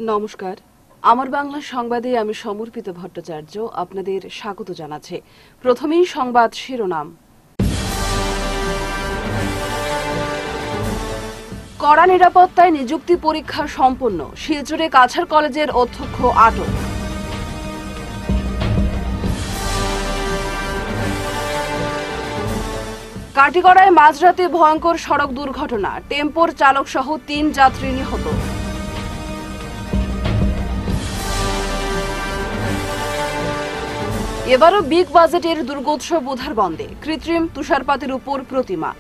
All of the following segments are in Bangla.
নমস্কার, আমার বাংলা সংবাদে আমি সমর্পিত ভট্টাচার্য আপনাদের স্বাগত জানাচ্ছি। প্রথমেই সংবাদ শিরোনাম। কড়া নিরাপত্তায় নিযুক্তি পরীক্ষা সম্পন্ন, শিলচরে কাছাড় কলেজের অধ্যক্ষ আটক। কাটিগড়ায় মাঝরাতে ভয়ঙ্কর সড়ক দুর্ঘটনা, টেম্পোর চালক সহ ৩ যাত্রী নিহত। এবারও বিগ বাজেটের দুর্গোৎসব উদ্ধার বন্ধে, কৃত্রিম তুষারপাতের উপর প্রতিমা।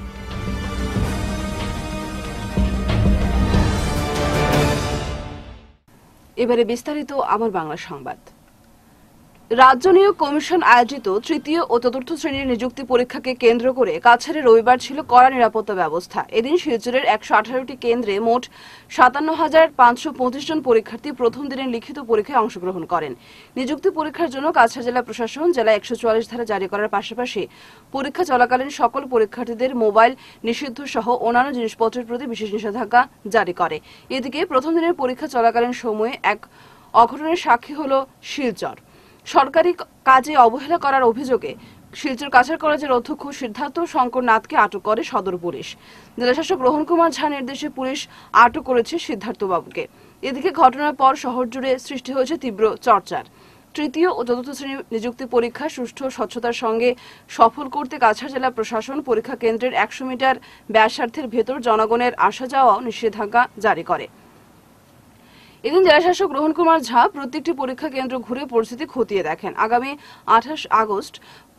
এবারে বিস্তারিত আমার বাংলা সংবাদ। রাজ্য নিয়োগ কমিশন আয়োজিত তৃতীয় ও চতুর্থ শ্রেণীর নিযুক্তি পরীক্ষাকে কেন্দ্র করে কাছাড়ে রবিবার ছিল কড়া নিরাপত্তা ব্যবস্থা। এদিন শিলচরের ১১৮টি কেন্দ্রে মোট ৫৭,৫২৫ জন পরীক্ষার্থী প্রথম দিনের লিখিত পরীক্ষায় অংশগ্রহণ করেন। নিযুক্তি পরীক্ষার জন্য কাছাড় জেলা প্রশাসন জেলায় ১৪৪ ধারা জারি করার পাশাপাশি পরীক্ষা চলাকালীন সকল পরীক্ষার্থীদের মোবাইল নিষিদ্ধ সহ অন্যান্য জিনিসপত্রের প্রতি বিশেষ নিষেধাজ্ঞা জারি করে। এদিকে প্রথম দিনের পরীক্ষা চলাকালীন সময়ে এক অঘটনের সাক্ষী হল শিলচর। সরকারি কাজে অবহেলা করার অভিযোগে শিলচর কাছাড় কলেজের অধ্যক্ষ সিদ্ধার্থ শঙ্কর নাথকে আটক করে সদর পুলিশ। জেলাশাসক রোহন কুমার ঝা নির্দেশে পুলিশ আটক করেছে সিদ্ধার্থ বাবুকে। এদিকে ঘটনার পর শহর জুড়ে সৃষ্টি হয়েছে তীব্র চর্চার। তৃতীয় ও চতুর্থ শ্রেণীর নিযুক্তি পরীক্ষা সুষ্ঠু স্বচ্ছতার সঙ্গে সফল করতে কাছাড় জেলা প্রশাসন পরীক্ষা কেন্দ্রের ১০০ মিটার ব্যাসার্ধের ভেতর জনগণের আসা যাওয়া নিষেধাজ্ঞা জারি করে। এদিন জেলাশাসক রোহন কুমার ঝা প্রত্যেকটি পরীক্ষা কেন্দ্র ঘুরে পরিস্থিতি খতিয়ে দেখেন। আগামী ২৮ আগস্ট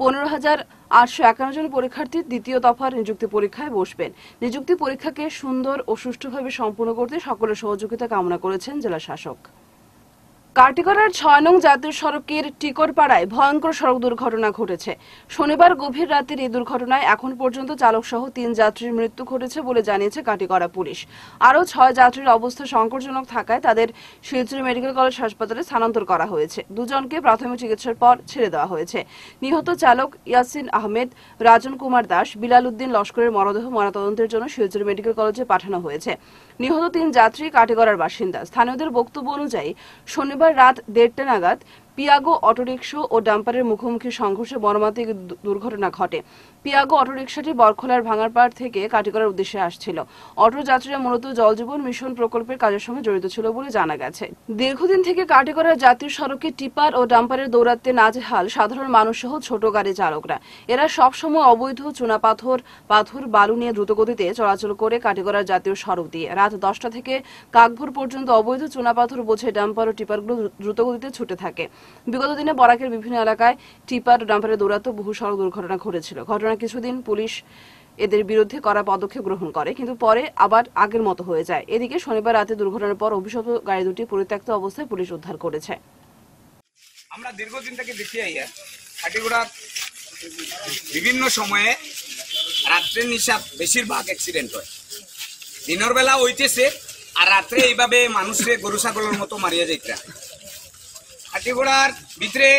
১৫,৮৫১ জন পরীক্ষার্থী দ্বিতীয় দফার নিযুক্তি পরীক্ষায় বসবেন। নিযুক্তি পরীক্ষাকে সুন্দর ও সুষ্ঠুভাবে সম্পন্ন করতে সকলের সহযোগিতা কামনা করেছেন জেলাশাসক। কাটিগড়ার ৬ নং জাতীয় সড়কের টিকরপাড়ায় ভয়ঙ্কর সড়ক দুর্ঘটনা ঘটেছে। শনিবার গভীর রাতের এই দুর্ঘটনায় এখন পর্যন্ত চালক সহ ৩ যাত্রীর মৃত্যু ঘটেছে বলে জানিয়েছে কাটিগড়া পুলিশ। আরও ৬ যাত্রীর অবস্থা সংকটজনক থাকায় তাদের শিলচর মেডিকেল কলেজ হাসপাতালে স্থানান্তর করা হয়েছে। দুজনকে প্রাথমিক চিকিৎসার পর ছেড়ে দেওয়া হয়েছে। নিহত চালক ইয়াসিন আহমেদ, রাজন কুমার দাস, বিলাল উদ্দিন লস্করের মরদেহ ময়নাতদন্তের জন্য শিলচর মেডিকেল কলেজে পাঠানো হয়েছে। নিহত ৩ যাত্রী কাটিগড়ার বাসিন্দা। স্থানীয়দের বক্তব্য অনুযায়ী শনিবার রাত ১:৩০ নাগাদ পিয়াগো অটোরিকশা ও ডাম্পারের মুখোমুখি সংঘর্ষে মর্মান্তিক দুর্ঘটনা ঘটে। পিয়াগো অটোরিকশাটি বরখলার ভাঙারপাড় থেকে কাটিগড়ার উদ্দেশ্যে আসছিল। অটো যাত্রীরা মূলত জল জীবন মিশন প্রকল্পের কাজের সঙ্গে জড়িত ছিল বলে জানা গেছে। দীর্ঘদিন থেকে কাটিগড়ার জাতীয় সড়কে টিপার ও ডাম্পারের দৌরাত্মে নাজেহাল সাধারণ মানুষ সহ ছোট গাড়ি চালকরা। এরা সবসময় অবৈধ চুনাপাথর, বালু নিয়ে দ্রুতগতিতে চলাচল করে কাটিগড়ার জাতীয় সড়ক দিয়ে। রাত ১০টা থেকে কাকভোর পর্যন্ত অবৈধ চুনাপাথর বোঝে ডাম্পার ও টিপারগুলো দ্রুতগতিতে ছুটে থাকে। বিগত দিনে বরাকের বিভিন্ন এলাকায় টিপার ও ডাম্পারের দৌরাত্ম্য বহু সড়ক দুর্ঘটনা ঘটেছিল। ঘটনার কিছুদিন পুলিশ এদের বিরুদ্ধে কড়া পদক্ষেপ গ্রহণ করে, কিন্তু পরে আবার আগের মতো হয়ে যায়। এদিকে শনিবার রাতে দুর্ঘটনার পর অভিশপ্ত গাড়ি দুটি পরিত্যক্ত অবস্থায় পুলিশ উদ্ধার করেছে। আমরা দীর্ঘদিন থেকে দেখি আইয়া কাটিগড়া বিভিন্ন সময়ে রাত্রে নিশাত বেশিরভাগ অ্যাক্সিডেন্ট হয়। দিনের বেলা হইতেছে আর রাত্রে এইভাবে মানুষে গরু ছাগলের মতো মারিয়া যাইতে। কাটিগড়ার ভিতরে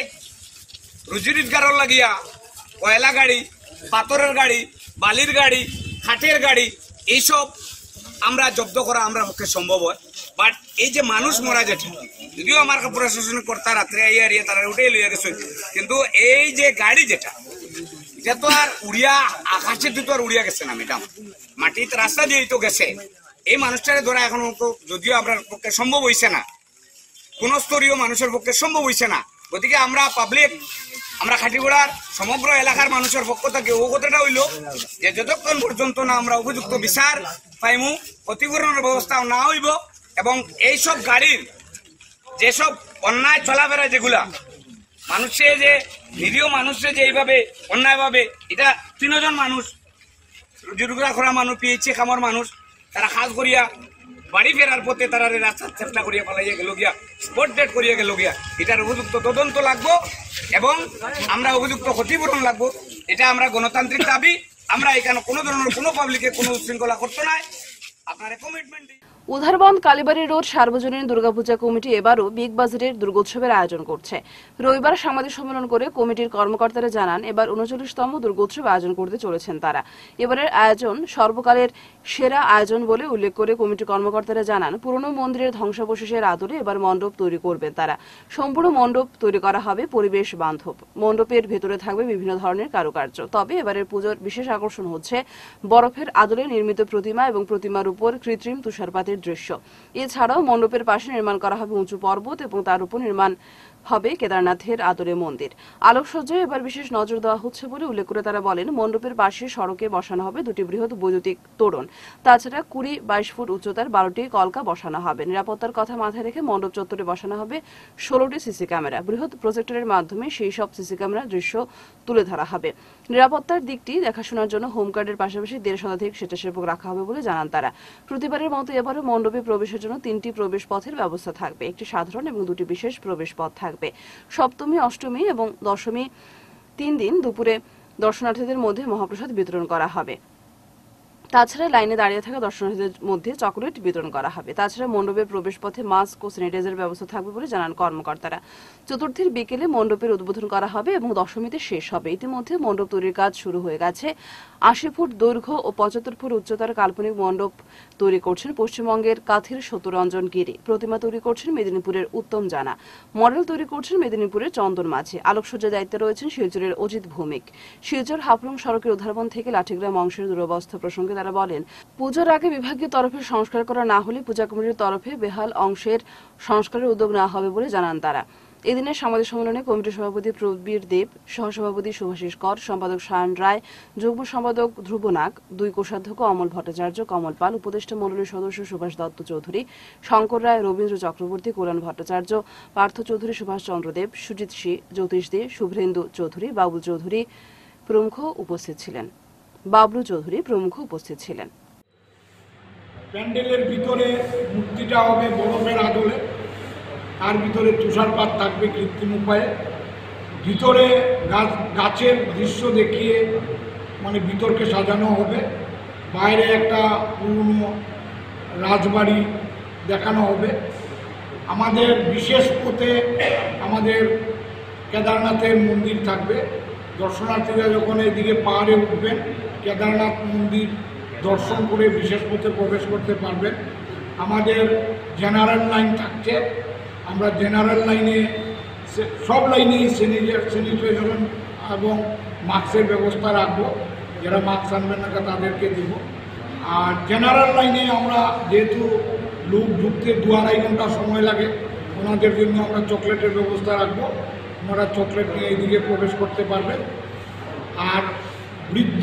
রুজি রোজগারের লাগিয়া কয়লা গাড়ি, পাথরের গাড়ি, বালির গাড়ি, খাটের গাড়ি এইসব আমরা জব্দ করা আমরা পক্ষে সম্ভব হয়। বাট এই যে মানুষ মরা যেটা, যদিও আমার প্রশাসনিক কর্তা রাত্রে আইয়া আরিয়া তারা উঠে লইয়া গেছে, কিন্তু এই যে গাড়ি যেটা, এটা তো আর উড়িয়া আকাশের দিকে আর উড়িয়া গেছে না ম্যাডাম, মাটিতে রাস্তা দিয়েই তো গেছে। এই মানুষটারে ধরা এখন যদিও আপনার পক্ষে সম্ভব হয়েছে না, কোন স্তরীয় মানুষের পক্ষে সম্ভব হয়েছে না। গতিকে আমরা পাবলিক, আমরা কাটিগড়ার সমগ্র এলাকার মানুষের পক্ষ থেকে ও কথাটা হইল যে যতক্ষণ পর্যন্ত না আমরা উপযুক্ত বিচার পাইমু, ক্ষতিপূরণের ব্যবস্থা না হইব এবং এইসব গাড়ির যেসব অন্যায় চলাফেরা যেগুলা মানুষে যে নিরীহ মানুষে যে এইভাবে অন্যায়ভাবে, এটা ৩ জন মানুষ রুজি রোজগার করা মানুষ, পিএইচি কামর মানুষ, তারা খাস করিয়া বাড়ি ফেরার পথে তারা রাস্তার চেষ্টা করিয়া পালাইয়া গেল গিয়া, স্পট ডেট করিয়া গেল গিয়া। এটার উপযুক্ত তদন্ত লাগবো এবং আমরা উপযুক্ত ক্ষতিপূরণ লাগবো। এটা আমরা গণতান্ত্রিক দাবি। আমরা এখানে কোনো ধরনের কোনো পাবলিকে কোনো উচ্ছৃঙ্খলা করতে নাই। আপনার কমিটমেন্ট। উধারবন্দ কালীবাড়ি রোড সার্বজনীন দুর্গাপূজা কমিটি এবারও বিগ বাজারের দুর্গোৎসবের আয়োজন করছে। রবিবার সাংবাদিক সম্মেলন করে কমিটির কর্মকর্তারা জানান, এবার 39তম দুর্গোৎসব আয়োজন করতে চলেছেন তারা। এবারের আয়োজন সর্বকালের সেরা আয়োজন বলে উল্লেখ করে কমিটির কর্মকর্তারা জানান, পুরনো মন্দিরের ধ্বংসাবশেষের আদলে এবার মণ্ডপ তৈরি করবেন তারা। সম্পূর্ণ মণ্ডপ তৈরি করা হবে পরিবেশ বান্ধব। মণ্ডপের ভেতরে থাকবে বিভিন্ন ধরনের কারুকার্য। তবে এবারের পুজোর বিশেষ আকর্ষণ হচ্ছে বরফের আদলে নির্মিত প্রতিমা এবং প্রতিমার উপর কৃত্রিম তুষারপাতের দৃশ্য। এছাড়াও মণ্ডপের পাশে নির্মাণ করা হবে উঁচু পর্বত এবং তার উপর নির্মাণ হবে কেদারনাথের আদলে মন্দির। আলোকসজ্জায় এবার বিশেষ নজর দেওয়া হচ্ছে বলে উল্লেখ করে তারা বলেন, মণ্ডপের পাশে সড়কে বসানো হবে 2টি বৃহৎ বৈদ্যুতিক তোরণ। তাছাড়া 20-22 ফুট উচ্চতার 12টি কলকা বসানো হবে। নিরাপত্তার কথা মাথায় রেখে মণ্ডপ চত্বরে বসানো হবে 16টি সিসি ক্যামেরা। বৃহৎ প্রজেক্টরের মাধ্যমে সেই সব সিসি ক্যামেরার দৃশ্য তুলে ধরা হবে। নিরাপত্তার দিকটি দেখাশোনার জন্য হোমগার্ডের পাশাপাশি 1.5 শতাধিক স্বেচ্ছাসেবক রাখা হবে বলে জানান তারা। প্রতিবারের মতো এবারও মণ্ডপে প্রবেশের জন্য 3টি প্রবেশ পথের ব্যবস্থা থাকবে। একটি সাধারণ এবং 2টি বিশেষ প্রবেশ পথ থাকবে। সপ্তমী, অষ্টমী এবং দশমী 3 দিন দুপুরে দর্শনার্থীদের মধ্যে মহাপ্রসাদ বিতরণ করা হবে। তাছাড়া লাইনে দাঁড়িয়ে থাকা দর্শনার্থীদের মধ্যে চকলেট বিতরণ করা হবে। তাছাড়া মণ্ডপের প্রবেশ পথে মাস্ক ও স্যানিটাইজারের ব্যবস্থা থাকবে বলে জানান কর্মকর্তারা। চতুর্থীর বিকেলে মণ্ডপের উদ্বোধন করা হবে এবং দশমীতে শেষ হবে। ইতিমধ্যে মণ্ডপ তৈরির কাজ শুরু হয়ে গেছে। 80 ফুট দৈর্ঘ্য ও 75 ফুট উচ্চতার কাল্পনিক মণ্ডপ তৈরি করছেন পশ্চিমবঙ্গের কাথির সত্যরঞ্জন গিরি। প্রতিমা তৈরি করছেন মেদিনীপুরের উত্তম জানা। মডেল তৈরি করছেন মেদিনীপুরের চন্দন মাঝি। আলোকসজ্জার দায়িত্বে রয়েছেন শিলচরের অজিত ভৌমিক। শিলচর হাফলং সড়কের উধারবন্দ থেকে লাঠিগ্রাম অংশের দুরবস্থা প্রসঙ্গে তারা বলেন, পুজোর আগে বিভাগীয় তরফে সংস্কার করা না হলে পূজা কমিটির তরফে বেহাল অংশের সংস্কারের উদ্যোগ নেওয়া হবে বলে জানান তারা। এদিনের সাংবাদিক সম্মেলনে কমিটির সভাপতি প্রবীর দেব, সহসভাপতি শুভাশিস কর, সম্পাদক সায়ন রায়, যুগ্ম সম্পাদক ধ্রুব নাগ, 2 কোষাধ্যক্ষ অমল ভট্টাচার্য, কমল পাল, উপদেষ্টা মণ্ডলীর সদস্য সুভাষ দত্ত চৌধুরী, শঙ্কর রায়, রবীন্দ্র চক্রবর্তী, কল্যাণ ভট্টাচার্য, পার্থ চৌধুরী, সুভাষ চন্দ্র দেব, সুজিত সি, জ্যোতিষ দে, শুভ্রেন্দু চৌধুরী, বাবুল চৌধুরী প্রমুখ উপস্থিত ছিলেন। প্যান্ডেলের ভিতরে মূর্তিটা হবে বরফের আদলে, তার ভিতরে তুষারপাত থাকবে কৃত্রিম উপায়ে। ভিতরে গাছের দৃশ্য দেখিয়ে ভিতরকে সাজানো হবে। বাইরে একটা পুরনো রাজবাড়ি দেখানো হবে। আমাদের বিশেষ পথে আমাদের কেদারনাথের মন্দির থাকবে। দর্শনার্থীরা যখন এইদিকে পাহাড়ে উঠবেন, কেদারনাথ মন্দির দর্শন করে বিশেষ পথে প্রবেশ করতে পারবেন। আমাদের জেনারেল লাইন থাকছে। আমরা জেনারেল লাইনে সব লাইনেই স্যানিটাইজেশন এবং মাস্কের ব্যবস্থা রাখবো। যারা মাস্ক আনবেন না তাদেরকে দেব। আর জেনারেল লাইনে আমরা যেহেতু লোক ঢুকতে 2-2.5 ঘন্টা সময় লাগে, ওনাদের জন্য আমরা চকলেটের ব্যবস্থা রাখবো। ওনারা চকলেট নিয়ে এইদিকে প্রবেশ করতে পারবেন। আর বৃদ্ধ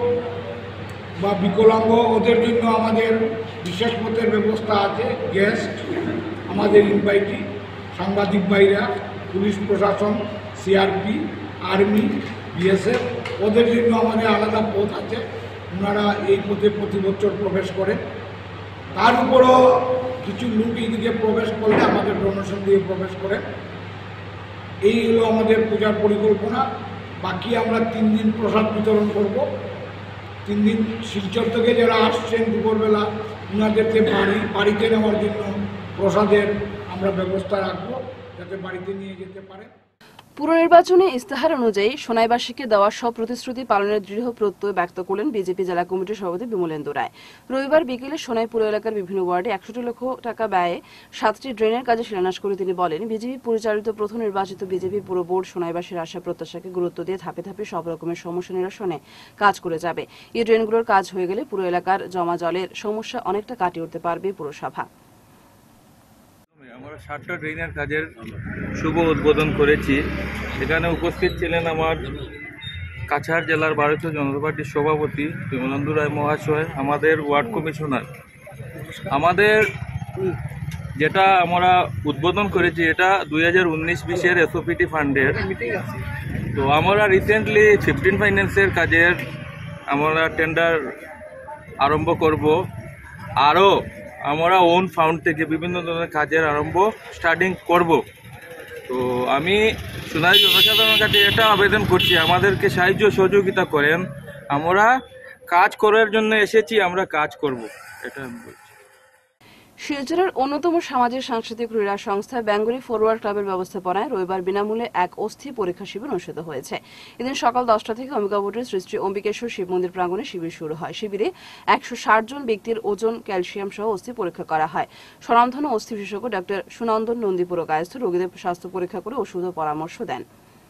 বা বিকলাঙ্গ ওদের জন্য আমাদের বিশেষ পথের ব্যবস্থা আছে। গেস্ট, আমাদের ইনভাইটি, সাংবাদিক ভাইরা, পুলিশ প্রশাসন, সিআরপি, আর্মি, বিএসএফ, ওদের জন্য আমাদের আলাদা পথ আছে। ওনারা এই পথে প্রতি বছর প্রবেশ করেন। তার উপরও কিছু লোক এইদিকে প্রবেশ করলে আমাদের ডোনেশন দিয়ে প্রবেশ করেন। এই হলো আমাদের পূজার পরিকল্পনা। বাকি আমরা 3 দিন প্রসাদ বিতরণ করব। 3 দিন শিলচর থেকে যারা আসছেন দুপুরবেলা, ওনাদেরকে বাড়িতে নেওয়ার জন্য প্রসাদের আমরা ব্যবস্থা রাখবো, যাতে বাড়িতে নিয়ে যেতে পারে। পুরনির্বাচনী ইস্তেহার অনুযায়ী সোনাইবাসীকে দেওয়া সব প্রতিশ্রুতি পালনের দৃঢ় প্রত্যয় ব্যক্ত করলেন বিজেপি জেলা কমিটির সভাপতি বিমলেন্দু রায়। রবিবার বিকেলে সোনাই পুর এলাকার বিভিন্ন ওয়ার্ডে 61 লক্ষ টাকা ব্যয়ে 7টি ড্রেনের কাজে শিলান্যাস করে তিনি বলেন, বিজেপি পরিচালিত প্রথম নির্বাচিত বিজেপি পুর বোর্ড সোনাইবাসীর আশা প্রত্যাশাকে গুরুত্ব দিয়ে ধাপে ধাপে সব রকমের সমস্যা নিরসনে কাজ করে যাবে। এই ড্রেনগুলোর কাজ হয়ে গেলে পুরো এলাকার জমা জলের সমস্যা অনেকটা কাটিয়ে উঠতে পারবে পুরসভা। আমরা 7টা ড্রেনের কাজের শুভ উদ্বোধন করেছি। এখানে উপস্থিত ছিলেন আমার কাছাড় জেলার ভারতীয় জনতা পার্টির সভাপতি বিমলেন্দু রায় মহাশয়, আমাদের ওয়ার্ড কমিশনার। আমাদের যেটা আমরা উদ্বোধন করেছি এটা 2019-20 এসওপিটি ফান্ডের। তো আমরা রিসেন্টলি 15 ফাইন্যান্সের কাজের আমরা টেন্ডার আরম্ভ করব। আরও আমরা ওন ফাউন্ড থেকে বিভিন্ন ধরনের কাজের স্টার্টিং করব। তো আমি সোনাই জনসাধারণের কাছে এটা আবেদন করছি, আমাদেরকে সাহায্য সহযোগিতা করেন। আমরা কাজ করার জন্য এসেছি, আমরা কাজ করব, এটা আমি বলছি। শিলচরের অন্যতম সামাজিক সাংস্কৃতিক ক্রীড়া সংস্থা বেঙ্গলি ফরওয়ার্ড ক্লাবের ব্যবস্থাপনায় রবিবার বিনামূল্যে এক অস্থি পরীক্ষা শিবির অনুষ্ঠিত হয়েছে। এদিন সকাল 10টা থেকে অম্বিকাপুরের শ্রী শ্রী অম্বিকেশ্বর শিব মন্দির প্রাঙ্গণে শিবির শুরু হয়। শিবিরে 160 জন ব্যক্তির ওজন, ক্যালসিয়াম সহ অস্থি পরীক্ষা করা হয়। স্বনামধন্য অস্থি বিশেষজ্ঞ ডক্টর সুনন্দন নন্দীপুর কায়স্থ রোগীদের স্বাস্থ্য পরীক্ষা করে ওষুধ ও পরামর্শ দেন।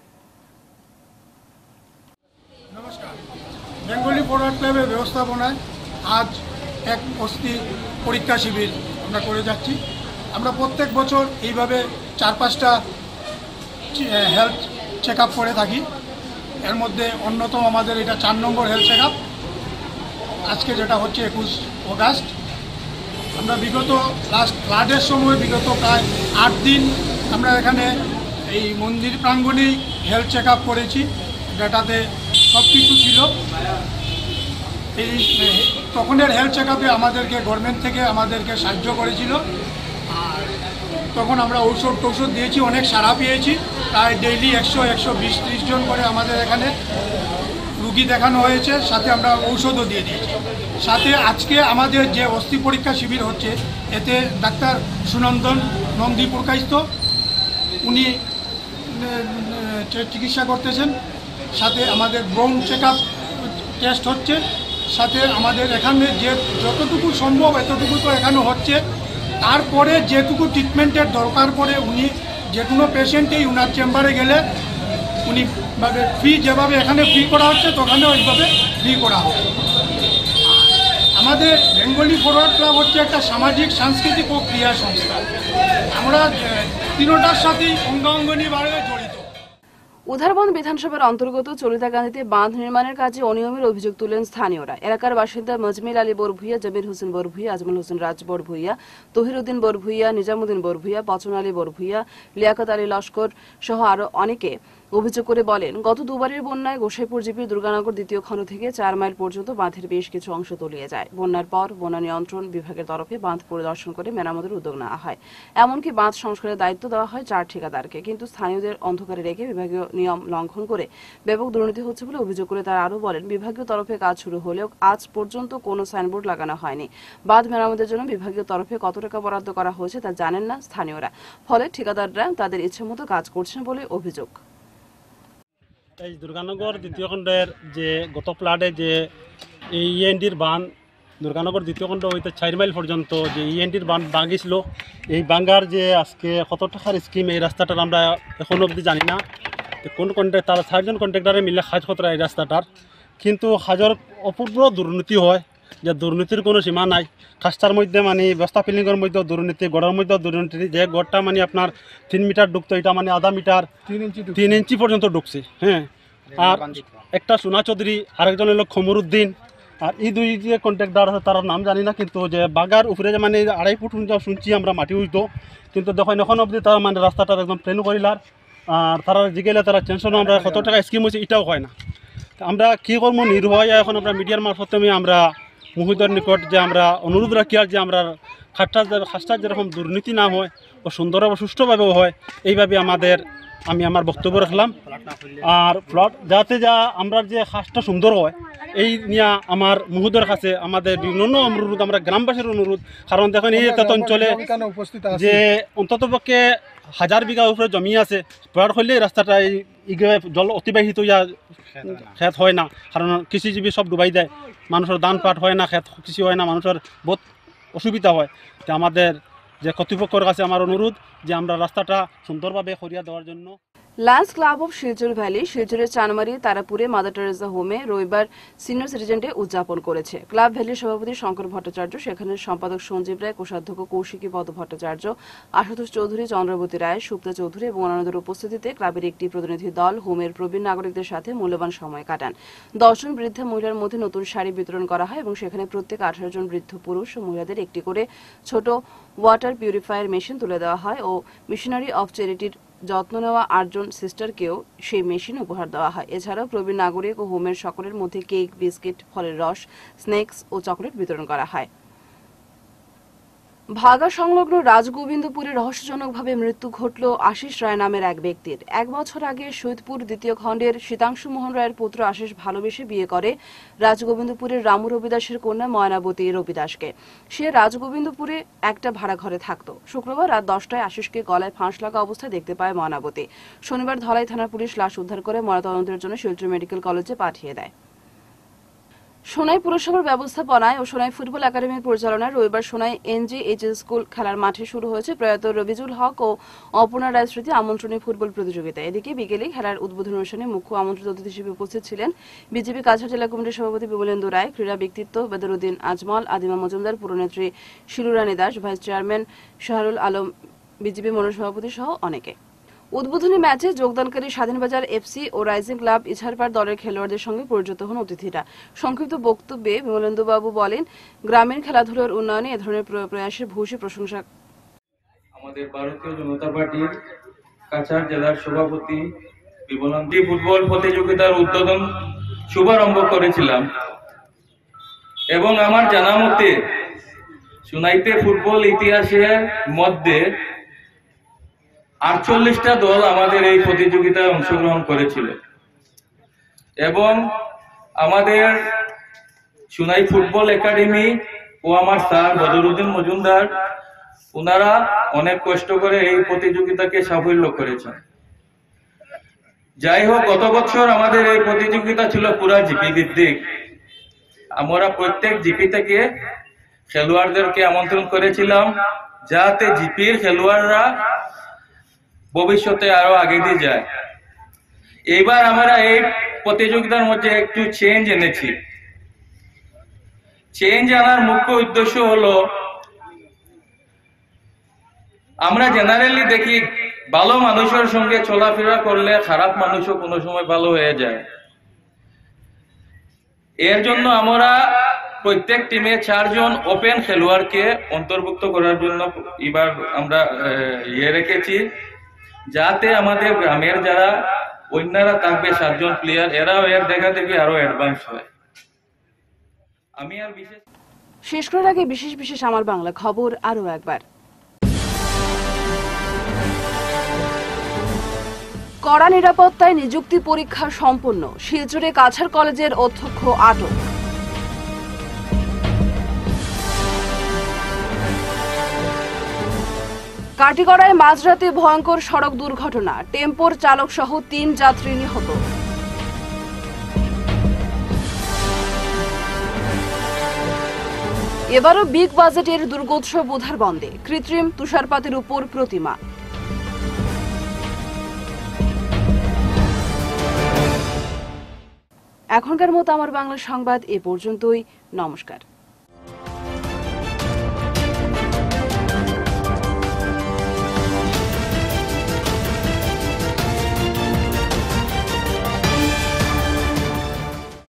নমস্কার, বেঙ্গলি ফরওয়ার্ড ক্লাবের ব্যবস্থাপনায় আজ এক অস্থি পরীক্ষা শিবির আমরা করে যাচ্ছি। আমরা প্রত্যেক বছর এইভাবে 4-5টা হেলথ চেক আপ করে থাকি। এর মধ্যে অন্যতম আমাদের এটা 4 নম্বর হেলথ চেক আপ। আজকে যেটা হচ্ছে 21 অগাস্ট। আমরা বিগত লাস্ট ফ্লাডের সময় বিগত প্রায় 8 দিন আমরা এখানে এই মন্দির প্রাঙ্গণেই হেলথ চেক আপ করেছি, যেটাতে সব কিছু ছিল। এই তখনের হেলথ চেক আপে আমাদেরকে গভর্নমেন্ট থেকে আমাদেরকে সাহায্য করেছিল, আর তখন আমরা ঔষধ দিয়েছি, অনেক সাড়া পেয়েছি। প্রায় ডেইলি 100-120-30 জন করে আমাদের এখানে রুগী দেখানো হয়েছে, সাথে আমরা ঔষধও দিয়ে দিয়েছি। সাথে আজকে আমাদের যে অস্থি পরীক্ষা শিবির হচ্ছে, এতে ডাক্তার সুনন্দন নন্দীপুর কায়স্থ উনি চিকিৎসা করতেছেন। সাথে আমাদের ব্রোন চেক আপ টেস্ট হচ্ছে। সাথে আমাদের এখানে যে যতটুকু সম্ভব এতটুকু তো এখানে হচ্ছে। তারপরে যেটুকু ট্রিটমেন্টের দরকার পড়ে উনি যে কোনো পেশেন্টেই ওনার চেম্বারে গেলে উনি ফ্রি, যেভাবে এখানে ফ্রি করা হচ্ছে তখনও ওইভাবে ফ্রি করা হবে। আমাদের বেঙ্গলি ফরওয়ার্ড ক্লাব হচ্ছে একটা সামাজিক, সাংস্কৃতিক ও ক্রীড়া সংস্থা। আমরা তিনটার সাথেই অঙ্গাঙ্গিভাবে জড়িত। উধারবন বিধানসভার অন্তর্গত চলিতাকান্দিতে বাঁধ নির্মাণের কাজে অনিয়মের অভিযোগ তুলেন স্থানীয়রা। এলাকার বাসিন্দা মজমিল আলী বরভুইয়া, জবির হোসেন বরভুইয়া, আজমল হোসেন রাজ বরভুইয়া, তহিরউদ্দিন বরভুইয়া, নিজামুদ্দিন বরভুইয়া, পচন আলী বরভুইয়া, লিয়াকত আলী লস্কর সহ আরো অনেকে অভিযোগ করে বলেন, গত দুবারের বন্যায় গোসাইপুর জিপির দুর্গানগর 2য় খণ্ড থেকে 4 মাইল পর্যন্ত বাঁধের বেশ কিছু অংশ তলিয়ে যায়। বন্যার পর বন্যা নিয়ন্ত্রণ বিভাগের তরফে বাঁধ পরিদর্শন করে মেরামতের উদ্যোগ নেওয়া হয়। এমনকি বাঁধ সংস্কারের দায়িত্ব দেওয়া হয় 4 ঠিকাদারকে, কিন্তু স্থানীয়দের অন্ধকারে রেখে বিভাগীয় নিয়ম লঙ্ঘন করে ব্যাপক দুর্নীতি হচ্ছে বলে অভিযোগ করে তারা আরও বলেন, বিভাগীয় তরফে কাজ শুরু হলেও আজ পর্যন্ত কোনো সাইনবোর্ড লাগানো হয়নি। বাঁধ মেরামতের জন্য বিভাগীয় তরফে কত টাকা বরাদ্দ করা হয়েছে তা জানেন না স্থানীয়রা। ফলে ঠিকাদাররা তাদের ইচ্ছেমতো কাজ করছেন বলে অভিযোগ। এই দুর্গানগর 2য় খণ্ডের যে গত ফ্লাডে যে ইএনডির বাঁধ দুর্গানগর 2য় খণ্ড হইতে 4 মাইল পর্যন্ত যে ইএনডির বাঁধ ভাঙিছিল, এই ভাঙার যে আজকে কত টাকার স্কিম, এই রাস্তাটার আমরা এখনও অবধি জানি না। কোন কন্ট্রাক্ট, তারা 4 জন কন্ট্রাক্টারে মিলে কাজ করতে এই রাস্তাটার, কিন্তু কাজের অপূর্ব দুর্নীতি হয়, যে দুর্নীতির কোনো সীমা নাই। কাজটার মধ্যে মানে বস্তা ফিলিংয়ের মধ্যেও দুর্নীতি, গড়ের মধ্যেও দুর্নীতি। যে গড়টা মানে আপনার 3 মিটার ঢুকতো, এটা মানে আধা মিটার 3 ইঞ্চি পর্যন্ত ঢুকছে। হ্যাঁ, আর একটা সোনা চৌধুরী, আরেকজন হলো খমরুদ্দিন, আর এই 2 যে কন্ট্রাক্টার আছে তার নাম জানি না, কিন্তু যে বাগার উপরে যে মানে 2.5 ফুট শুনছি আমরা মাটি উঠতো, কিন্তু দেখেন এখন অবধি তারা মানে রাস্তাটার একদম প্লেন করিলার। আর তারা জিগেলে তারা টেনশনও আমরা কত টাকা স্কিম হয়েছে এটাও হয় না। আমরা কী করবো নির্ভয়, এখন আমরা মিডিয়ার মারফতে আমরা মহিলার নিকট যে আমরা অনুরোধ রাখি, আর যে আমরা খাসটা যেরকম দুর্নীতি না হয় ও সুন্দর ও সুষ্ঠুভাবেও হয়, এইভাবে আমি আমার বক্তব্য রাখলাম। আর প্লট যাতে আমরা যে খাসটা সুন্দর হয় এই নিয়ে আমার মুহুদের কাছে আমাদের বিভিন্ন অনুরোধ, আমরা গ্রামবাসীর অনুরোধ। কারণ দেখেন এই অঞ্চলে যে অন্ততপক্ষে 1000 বিঘা উপরে জমি আছে, প্লট হইলে রাস্তাটা জল অতিবাহিত খেত হয় না, কারণ কৃষিজীবী সব ডুবাই দেয়, মানুষের ধান পাট হয় না, খেত কৃষি হয় না, মানুষের বহুত অসুবিধা হয়। তো আমাদের যে কর্তৃপক্ষের কাছে আমার অনুরোধ যে আমরা রাস্তাটা সুন্দরভাবে করিয়া দেওয়ার জন্য। Lions club of Silchar valley শিলচরের চানমারি তারাপুরে মাদার টেরেসা হোমে রবিবার সিনিয়র সিটিজেন ডে উদযাপন করেছে। ক্লাব ভ্যালির সভাপতি শঙ্কর ভট্টাচার্য, সেখানে সম্পাদক সঞ্জীব রায়, কোষাধ্যক্ষ কৌশিকী পদ ভট্টাচার্য, আশুতোষ চৌধুরী, চন্দ্রবতী রায়, সুপ্তা চৌধুরী এবং অন্যান্যদের উপস্থিতিতে ক্লাবের একটি প্রতিনিধি দল হোমের প্রবীণ নাগরিকদের সাথে মূল্যবান সময় কাটান। 10 জন বৃদ্ধা মহিলার মধ্যে নতুন শাড়ি বিতরণ করা হয় এবং সেখানে প্রত্যেক 18 জন বৃদ্ধ পুরুষ ও মহিলাদের একটি করে ছোট ওয়াটার পিউরিফায়ার মেশিন তুলে দেওয়া হয় ও মিশনারি অফ চ্যারিটির যত্ন নেওয়া 8 জন সিস্টারকেও সেই মেশিন উপহার দেওয়া হয়। এছাড়াও প্রবীণ নাগরিক ও হোমের সকলের মধ্যে কেক, বিস্কিট, ফলের রস, স্ন্যাক্স ও চকলেট বিতরণ করা হয়। ভাগা সংলগ্ন রাজগোবিন্দপুরে রহস্যজনকভাবে মৃত্যু ঘটল আশিস রায় নামের এক ব্যক্তির। 1 বছর আগে শহীদপুর দ্বিতীয় খণ্ডের শীতাংশু মোহন রায়ের পুত্র আশিস ভালোবেসে বিয়ে করে রাজগোবিন্দপুরের রামু রবিদাসের কন্যা ময়নাবতী রবিদাসকে। সে রাজগোবিন্দপুরে একটা ভাড়া ঘরে থাকত। শুক্রবার রাত 10টায় আশিসকে গলায় ফাঁস লাগা অবস্থায় দেখতে পায় ময়নাবতী। শনিবার ধলাই থানার পুলিশ লাশ উদ্ধার করে ময়নাতদন্তের জন্য শিলচর মেডিকেল কলেজে পাঠিয়ে দেয়। সোনাই পুরসভার ব্যবস্থাপনায় ও সোনাই ফুটবল একাডেমির পরিচালনায় রবিবার সোনাই NGH স্কুল খেলার মাঠে শুরু হয়েছে প্রয়াত রবিজুল হক ও অপর্ণা রায় স্মৃতি আমন্ত্রণী ফুটবল প্রতিযোগিতা। এদিকে বিকেলে খেলার উদ্বোধন অনুষ্ঠানে মুখ্য আমন্ত্রিত অতিথি হিসেবে উপস্থিত ছিলেন বিজেপি কাছাড় জেলা কমিটির সভাপতি বিমলেন্দু রায়, ক্রীড়া ব্যক্তিত্ব বেদরুদ্দিন আজমল, আদিমা মজুমদার, পুরনেত্রী Shilurani Das, vice chairman Shahrul Alam, BJP মন্ডল সভাপতি সহ অনেকে। উদ্বোধনী ম্যাচে যোগদানকারী স্বাধীনবাজার FC ও রাইজিং ক্লাব ইছারপাড় দলের খেলোয়াড়দের সঙ্গে পরিচিত হন অতিথিরা। সংক্ষিপ্ত বক্তব্যে বিমলেন্দুবাবু বলেন, গ্রামীণ খেলাধুলার উন্নয়নে এ ধরনের প্রয়াসের ভূয়সী প্রশংসা। আমাদের ভারতীয় জনতা পার্টির কাছাড় জেলার সভাপতি বিমলেন্দু ফুটবল প্রতিযোগিতার উদ্বোধন শুভারম্ভ করেছিলাম এবং আমার জানা মতে সোনাইতে ফুটবল ইতিহাসের মধ্যে 48টা দল আমাদের এই প্রতিযোগিতায় অংশগ্রহণ করেছিল এবং আমাদের সোনাই ফুটবল একাডেমি ও আমার স্যার বদরুদ্দিন মজুমদার ওনারা অনেক কষ্ট করে এই প্রতিযোগিতাকে সাফল্য করেছেন। যাই হোক, গত বছর আমাদের এই প্রতিযোগিতা ছিল পুরা জিপি ভিত্তিক। আমরা প্রত্যেক জিপি থেকে খেলোয়াড়দেরকে আমন্ত্রণ করেছিলাম যাতে জিপির খেলোয়াড়রা ভবিষ্যতে আরো আগে দিয়ে যায়। এইবার আমরা এই প্রতিযোগিতার মধ্যে একটু চেঞ্জ এনেছি। চেঞ্জ আনার মুখ্য উদ্দেশ্য হলো, আমরা জেনারেলি দেখি ভালো মানুষের সঙ্গে চলাফেরা করলে খারাপ মানুষও কোনো সময় ভালো হয়ে যায়। এর জন্য আমরা প্রত্যেক টিমে 4 জন ওপেন খেলোয়াড়কে অন্তর্ভুক্ত করার জন্য এবার আমরা রেখেছি, যাতে আমাদের গ্রামের যারা অন্যরা থাকবে 7 জন প্লেয়ার, এরাও এর দেখা দেখি আরো অ্যাডভান্স হয়। আমি আর শেষ করার আগে বিশেষ আমার বাংলা খবর আরো একবার। কড়া নিরাপত্তায় নিযুক্তি পরীক্ষা সম্পন্ন, শিলচরে কাছাড় কলেজের অধ্যক্ষ আটক। কাটিগড়ায় মাঝরাতে ভয়ঙ্কর সড়ক দুর্ঘটনা, টেম্পোর চালক সহ 3 যাত্রী নিহত। এবারও বিগ বাজেটের দুর্গোৎসব উদ্ধার বন্ধে, কৃত্রিম তুষারপাতের উপর প্রতিমা। এখনকার মতো আমার বাংলা সংবাদ এ পর্যন্তই। নমস্কার।